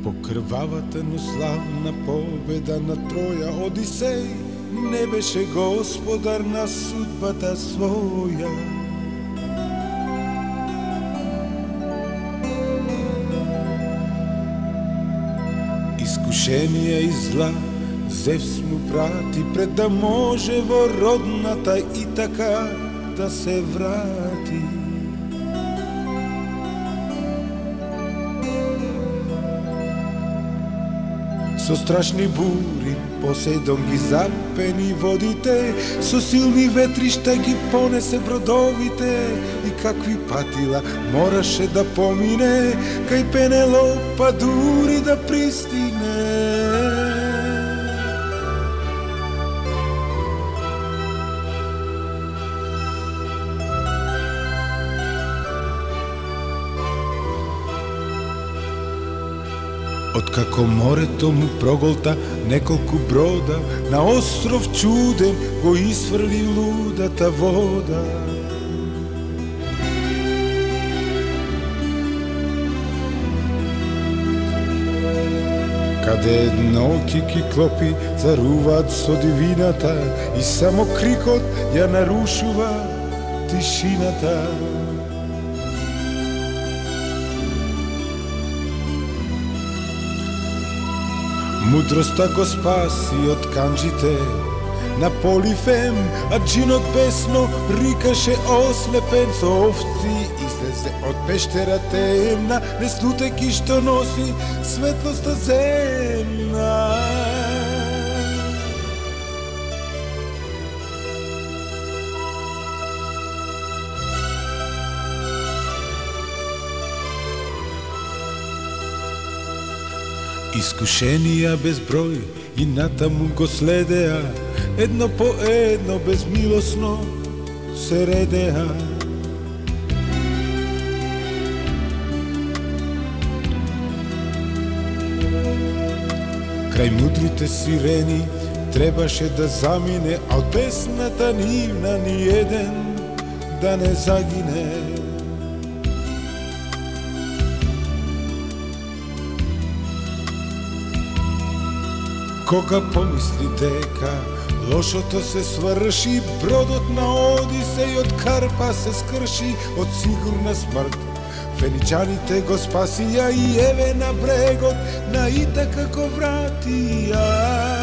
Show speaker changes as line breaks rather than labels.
По крвавата, но славна победа на Троја, Одисеј не беше господар на судбата своја. Искушенија и зла Зевс му прати пред да може во родната Итака да се врати. Со страшни бури Посейдон ги запени водите, со силни ветришта ги понесе бродовите, и какви патила мораше да помине, кај Пенелопа дури да пристигне. Откако морето му проголта неколку брода, на остров чуден го исфрли лудата вода. Каде едноки киклопи царуваат со дивината, и само крикот ја нарушува тишината. Мудроста го спаси од канџите на Полифем, а джинот бесно рикаше ослепен, со овци излезе од пештера темна, не слутејќи што носи светлоста земна. Искушенија безброј и натаму го следеа, едно по едно безмилосно се редеа. Крај мудрите сирени требаше да замине, а од песната нивна ни еден да не загине. Кога помисли дека лошото се сврши, бродот на Одисеј од Карпа се скрши од сигурна смрт. Феничаните го спасија и еве на брегот на Итака го вратија.